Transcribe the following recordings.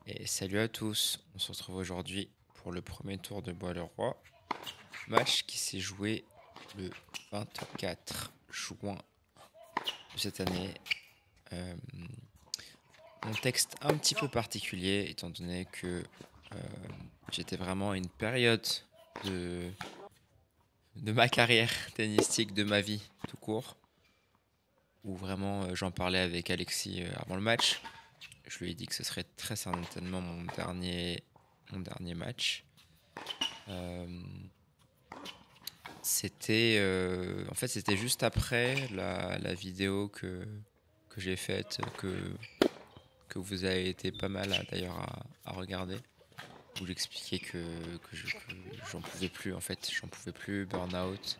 Et salut à tous, on se retrouve aujourd'hui pour le premier tour de Bois-le-Roi, match qui s'est joué le 24 juin de cette année. Contexte un petit peu particulier étant donné que j'étais vraiment à une période de, de ma carrière tennistique, de ma vie tout court, où vraiment j'en parlais avec Alexis avant le match. Je lui ai dit que ce serait très certainement mon dernier match. Euh, c'était juste après la vidéo que j'ai faite, que vous avez été pas mal d'ailleurs à regarder, où j'expliquais que j'en pouvais plus, en fait, j'en pouvais plus, burn-out.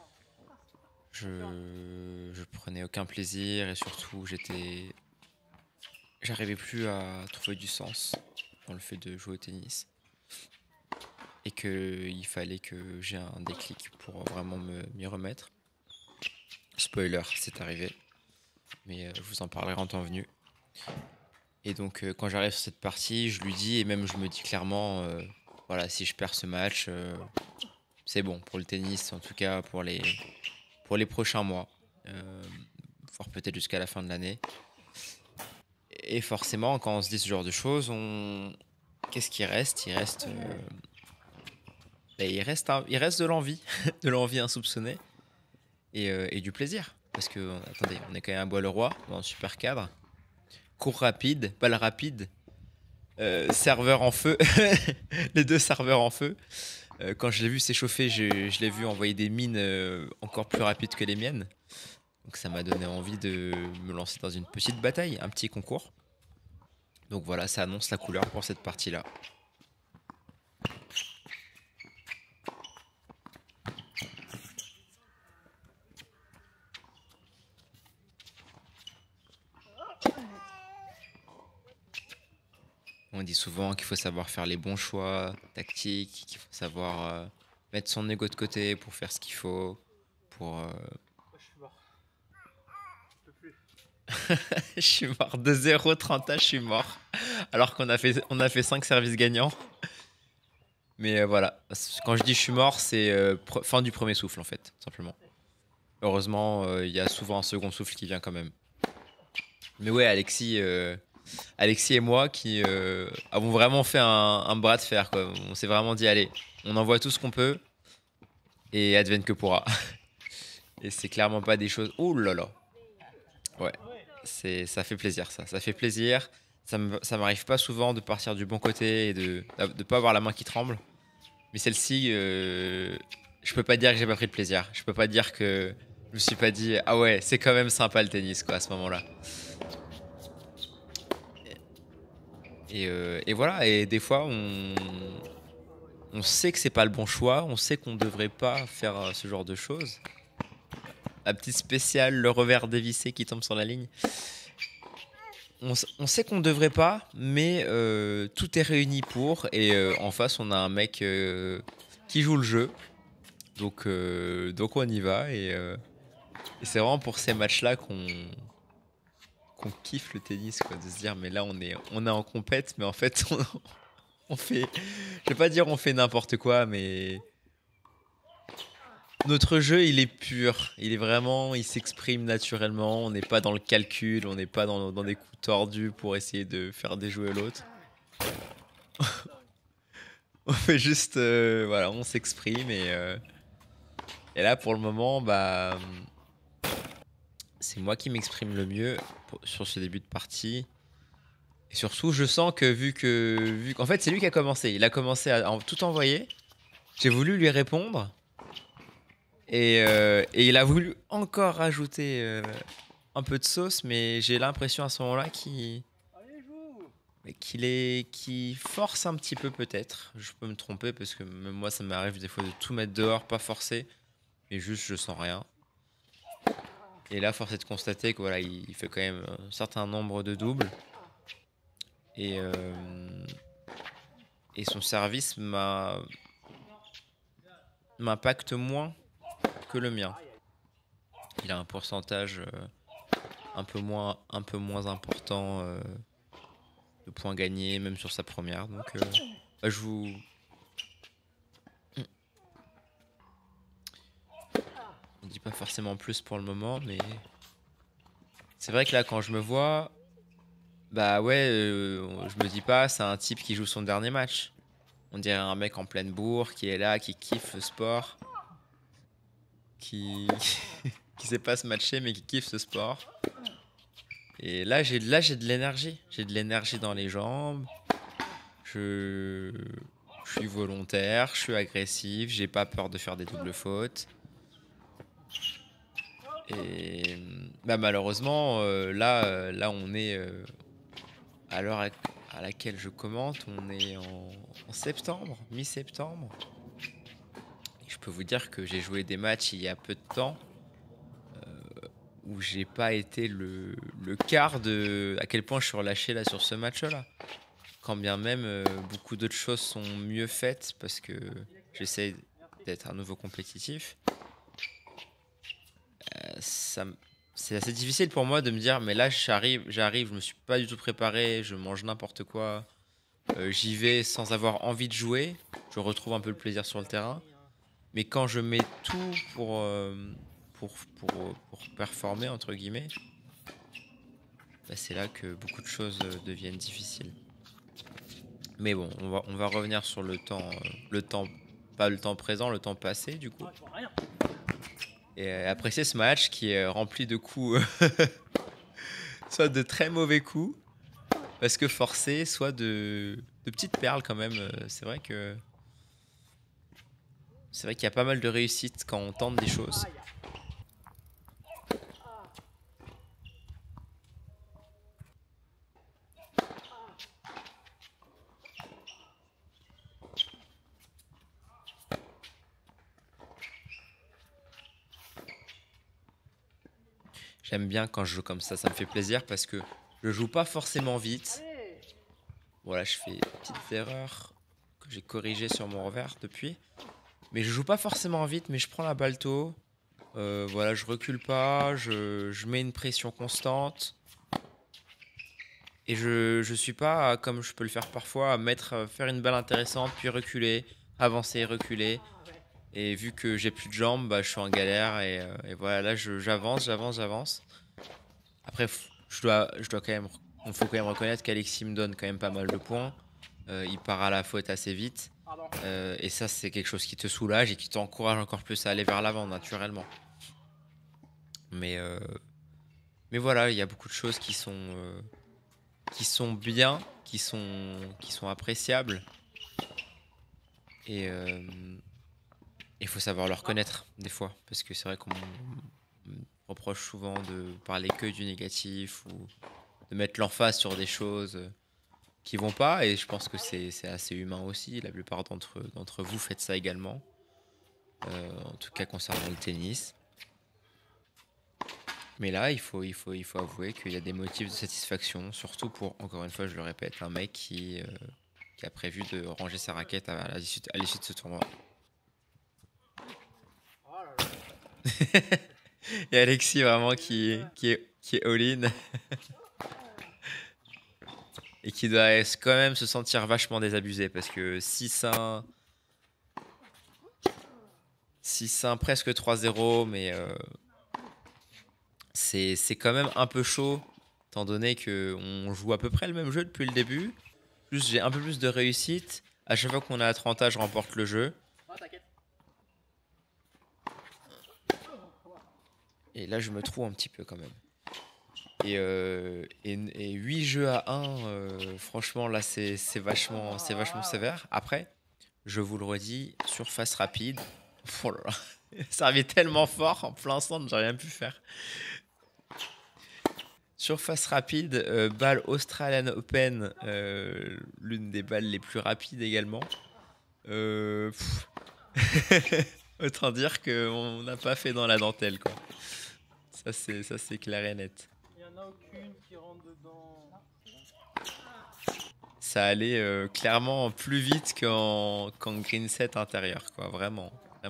Je prenais aucun plaisir et surtout j'arrivais plus à trouver du sens dans le fait de jouer au tennis et qu'il fallait que j'ai un déclic pour vraiment m'y remettre. Spoiler, c'est arrivé, mais je vous en parlerai en temps venu. Et donc quand j'arrive sur cette partie, je lui dis, et même je me dis clairement, voilà, si je perds ce match, c'est bon pour le tennis, en tout cas pour les prochains mois, voire peut-être jusqu'à la fin de l'année. Et forcément, quand on se dit ce genre de choses, qu'est-ce qui reste? Il reste de l'envie, de l'envie insoupçonnée et du plaisir. Parce que, attendez, on est quand même à Bois-le-Roi, dans un super cadre. Cours rapide, balle rapide, serveur en feu, les deux serveurs en feu. Quand je l'ai vu s'échauffer, je l'ai vu envoyer des mines encore plus rapides que les miennes. Donc ça m'a donné envie de me lancer dans une petite bataille, un petit concours. Donc voilà, ça annonce la couleur pour cette partie-là. On dit souvent qu'il faut savoir faire les bons choix tactiques, qu'il faut savoir mettre son ego de côté pour faire ce qu'il faut. Je suis mort. Je peux plus. Je suis mort. De 0-30 je suis mort. Alors qu'on a fait 5 services gagnants. Mais voilà. Quand je dis je suis mort, c'est fin du premier souffle en fait, simplement. Heureusement, il y a souvent un second souffle qui vient quand même. Mais ouais, Alexis et moi qui avons vraiment fait un bras de fer, quoi. On s'est vraiment dit, allez, on envoie tout ce qu'on peut et advienne que pourra. Et c'est clairement pas des choses. Oh là là. Ouais. Ça fait plaisir, ça. Ça fait plaisir. Ça m'arrive pas souvent de partir du bon côté et de pas avoir la main qui tremble. Mais celle-ci, je peux pas dire que j'ai pas pris de plaisir. Je peux pas dire que je me suis pas dit, ah ouais, c'est quand même sympa le tennis, quoi, à ce moment-là. Et voilà. Et des fois, on sait que c'est pas le bon choix. On sait qu'on devrait pas faire ce genre de choses. La petite spéciale, le revers dévissé qui tombe sur la ligne. On sait qu'on devrait pas, mais tout est réuni pour. Et en face, on a un mec qui joue le jeu. Donc on y va. Et c'est vraiment pour ces matchs-là qu'on kiffe le tennis, quoi. De se dire, mais là, on est en compète, mais en fait, on fait. Je vais pas dire on fait n'importe quoi, mais. Notre jeu, il est pur. Il est vraiment. Il s'exprime naturellement. On n'est pas dans le calcul. On n'est pas dans des coups tordus pour essayer de faire déjouer l'autre. On fait juste, voilà, on s'exprime et là pour le moment, bah, c'est moi qui m'exprime le mieux sur ce début de partie. Et surtout, je sens que vu qu'en fait c'est lui qui a commencé, il a commencé à tout envoyer. J'ai voulu lui répondre et il a voulu encore rajouter un peu de sauce, mais j'ai l'impression à ce moment-là qu'il force un petit peu peut-être. Je peux me tromper parce que même moi ça m'arrive des fois de tout mettre dehors, pas forcer. Et juste je sens rien. Et là, force est de constater que voilà, il fait quand même un certain nombre de doubles. Et, euh, et son service m'impacte moins que le mien. Il a un pourcentage un peu moins important de points gagnés, même sur sa première. Donc, bah, je vous... On dit pas forcément plus pour le moment, mais c'est vrai que là, quand je me vois, bah ouais, je me dis pas, c'est un type qui joue son dernier match. On dirait un mec en pleine bourre qui est là, qui kiffe le sport, qui qui sait pas se matcher, mais qui kiffe ce sport. Et là, j'ai de l'énergie. J'ai de l'énergie dans les jambes. Je... je suis volontaire, je suis agressif, j'ai pas peur de faire des doubles fautes. Et bah, malheureusement, là, on est à l'heure à laquelle je commente, on est en septembre, mi-septembre. Et je peux vous dire que j'ai joué des matchs il y a peu de temps où j'ai pas été le quart de à quel point je suis relâché là sur ce match-là. Quand bien même beaucoup d'autres choses sont mieux faites parce que j'essaie d'être à nouveau compétitif. Ça, c'est assez difficile pour moi de me dire, mais là j'arrive, je me suis pas du tout préparé, je mange n'importe quoi, j'y vais sans avoir envie de jouer, je retrouve un peu le plaisir sur le terrain. Mais quand je mets tout pour performer, entre guillemets, bah, c'est là que beaucoup de choses deviennent difficiles. Mais bon, on va revenir sur le temps, pas le temps présent, le temps passé du coup. Et apprécier ce match qui est rempli de coups, soit de très mauvais coups, parce que forcés, soit de petites perles quand même. C'est vrai qu'il y a pas mal de réussites quand on tente des choses. J'aime bien quand je joue comme ça me fait plaisir parce que je joue pas forcément vite. Voilà, je fais des petites erreurs que j'ai corrigées sur mon revers depuis. Mais je joue pas forcément vite, mais je prends la balle tôt. Voilà, je recule pas, je mets une pression constante. Et je suis pas, comme je peux le faire parfois, faire une balle intéressante, puis reculer, avancer, reculer. Et vu que j'ai plus de jambes, bah, je suis en galère. Et voilà, là, j'avance. Après, je dois quand même, il faut quand même reconnaître qu'Alexis me donne quand même pas mal de points. Il part à la faute assez vite. Et ça, c'est quelque chose qui te soulage et qui t'encourage encore plus à aller vers l'avant, naturellement. Mais, euh, mais voilà, il y a beaucoup de choses qui sont bien, qui sont appréciables. Et il faut savoir le reconnaître, des fois. Parce que c'est vrai qu'on me reproche souvent de parler que du négatif ou de mettre l'emphase sur des choses qui vont pas. Et je pense que c'est assez humain aussi. La plupart d'entre vous faites ça également. En tout cas concernant le tennis. Mais là, il faut avouer qu'il y a des motifs de satisfaction, surtout pour, encore une fois, je le répète, un mec qui a prévu de ranger sa raquette à l'issue de ce tournoi. Et Alexis vraiment qui est all-in et qui doit quand même se sentir vachement désabusé parce que 6-1 presque 3-0, mais c'est quand même un peu chaud, étant donné qu'on joue à peu près le même jeu depuis le début. Plus j'ai un peu plus de réussite. À chaque fois qu'on a 30 je remporte le jeu. Et là, je me trouve un petit peu quand même. Et 8 jeux à 1, franchement, là, c'est vachement sévère. Après, je vous le redis, surface rapide. Oh là là, ça arrivait tellement fort en plein centre, j'ai rien pu faire. Surface rapide, balle Australian Open, l'une des balles les plus rapides également. Autant dire qu'on n'a pas fait dans la dentelle, quoi. Ça, c'est clair et net. Il n'y en a aucune qui rentre dedans. Ça allait clairement plus vite qu'en green set intérieur, quoi. Vraiment.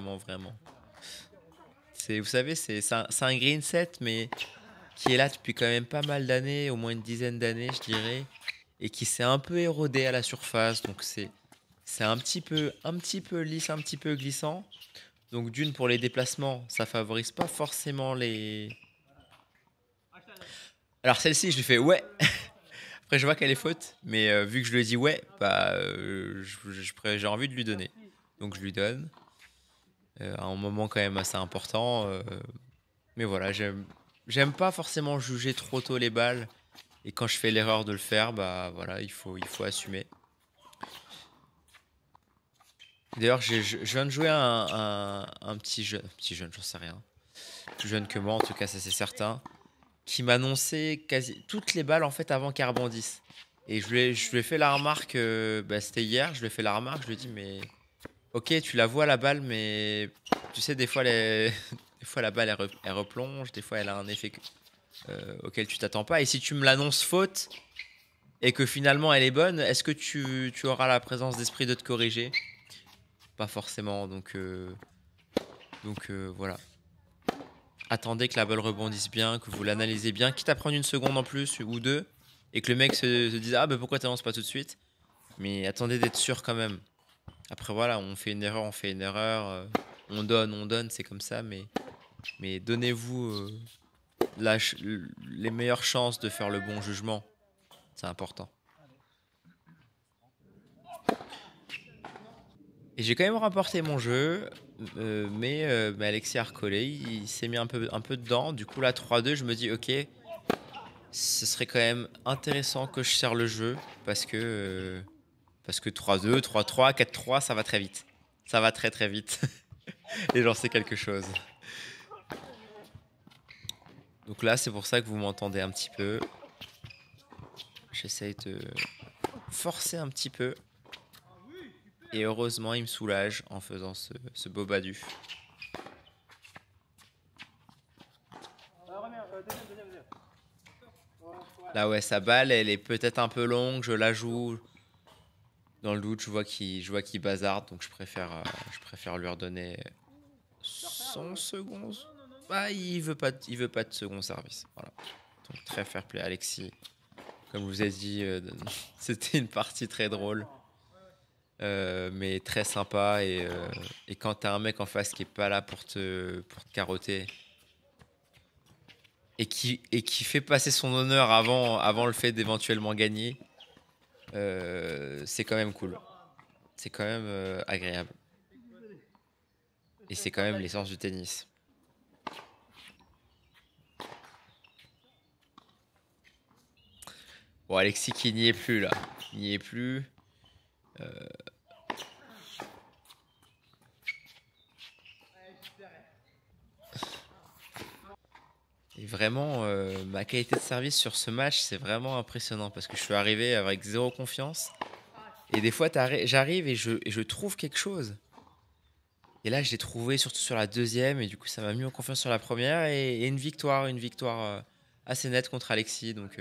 Vous savez, c'est un green set, mais qui est là depuis quand même pas mal d'années, au moins une dizaine d'années, je dirais. et qui s'est un peu érodé à la surface. Donc c'est un petit peu lisse, un petit peu glissant. Donc d'une pour les déplacements, ça favorise pas forcément les. Alors celle-ci, je lui fais ouais. Après je vois qu'elle est faute, mais vu que je lui ai dit ouais, bah j'ai envie de lui donner. Donc je lui donne à un moment quand même assez important. Mais voilà, j'aime pas forcément juger trop tôt les balles. Et quand je fais l'erreur de le faire, bah voilà, il faut assumer. D'ailleurs, je viens de jouer un petit jeune, j'en sais rien. Plus jeune que moi, en tout cas, ça c'est certain, qui m'annonçait quasi toutes les balles en fait avant qu'elles rebondissent. Et je lui ai fait la remarque, bah, c'était hier, je lui ai fait la remarque, je lui ai dit, mais ok, tu la vois la balle, mais tu sais, des fois, des fois la balle elle replonge, des fois elle a un effet auquel tu t'attends pas. Et si tu me l'annonces faute et que finalement elle est bonne, est-ce que tu auras la présence d'esprit de te corriger? Pas forcément, donc voilà. Attendez que la balle rebondisse bien, que vous l'analysez bien, quitte à prendre une seconde en plus ou deux, et que le mec se dise ah bah pourquoi t'avances pas tout de suite. Mais attendez d'être sûr quand même. Après voilà, on fait une erreur, on fait une erreur, on donne, c'est comme ça, mais donnez-vous les meilleures chances de faire le bon jugement. C'est important. Et j'ai quand même remporté mon jeu, mais Alexis a recollé, il s'est mis un peu dedans. Du coup, là, 3-2, je me dis, ok, ce serait quand même intéressant que je serre le jeu parce que 3-2, 3-3, 4-3, ça va très vite. Ça va très très vite. Et j'en sais quelque chose. Donc là, c'est pour ça que vous m'entendez un petit peu. J'essaye de forcer un petit peu. Et heureusement, il me soulage en faisant ce beau badu. Là, ouais, sa balle, elle est peut-être un peu longue. Je la joue. Dans le doute, je vois qu'il bazarde. Donc, je préfère lui redonner son second. Bah, il veut pas de second service. Voilà. Donc, très fair play, Alexis. Comme je vous ai dit, c'était une partie très drôle. Mais très sympa. Et quand t'as un mec en face qui est pas là pour te carotter et qui fait passer son honneur avant le fait d'éventuellement gagner, c'est quand même cool. C'est quand même agréable. Et c'est quand même l'essence du tennis. Bon, Alexis qui n'y est plus là. Il n'y est plus. Et vraiment, ma qualité de service sur ce match, c'est vraiment impressionnant parce que je suis arrivé avec zéro confiance. Et des fois, j'arrive et je trouve quelque chose. Et là, je l'ai trouvé surtout sur la deuxième. Et du coup, ça m'a mis en confiance sur la première. Et une victoire assez nette contre Alexis. Donc,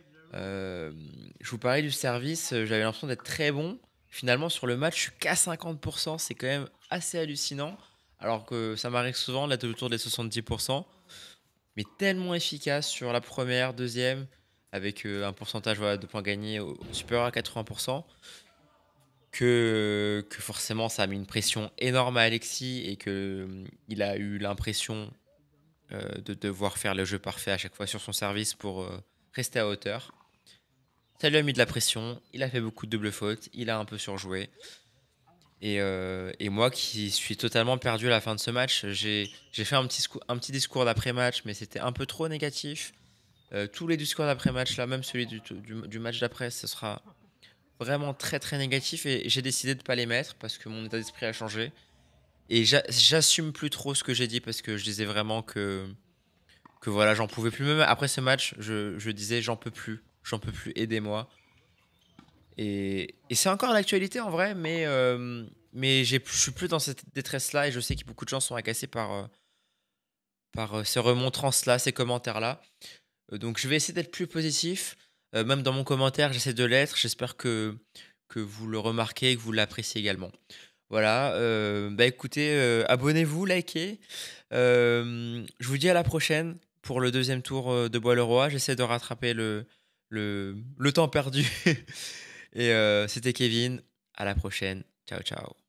je vous parlais du service. J'avais l'impression d'être très bon. Finalement, sur le match, je suis qu'à 50%. C'est quand même assez hallucinant. Alors que ça m'arrive souvent d'être autour des 70%. Mais tellement efficace sur la première, deuxième, avec un pourcentage voilà, de points gagnés supérieur à 80%, que forcément ça a mis une pression énorme à Alexis et que il a eu l'impression de devoir faire le jeu parfait à chaque fois sur son service pour rester à hauteur. Ça lui a mis de la pression, il a fait beaucoup de doubles fautes, il a un peu surjoué. Et moi qui suis totalement perdu à la fin de ce match, j'ai fait un petit discours d'après-match, mais c'était un peu trop négatif. Tous les discours d'après-match, là, même celui du match d'après, ce sera vraiment très très négatif et j'ai décidé de ne pas les mettre parce que mon état d'esprit a changé. Et j'assume plus trop ce que j'ai dit parce que je disais vraiment que voilà, j'en pouvais plus. Même après ce match, je disais j'en peux plus, aidez-moi. Et c'est encore l'actualité en vrai, mais je suis plus dans cette détresse-là et je sais que beaucoup de gens sont agacés par ces remontrances-là, ces commentaires-là. Donc je vais essayer d'être plus positif. Même dans mon commentaire, j'essaie de l'être. J'espère que vous le remarquez et que vous l'appréciez également. Voilà, bah écoutez, abonnez-vous, likez. Je vous dis à la prochaine pour le deuxième tour de Bois-le-Roi. J'essaie de rattraper le temps perdu. Et c'était Kevin. À la prochaine. Ciao, ciao.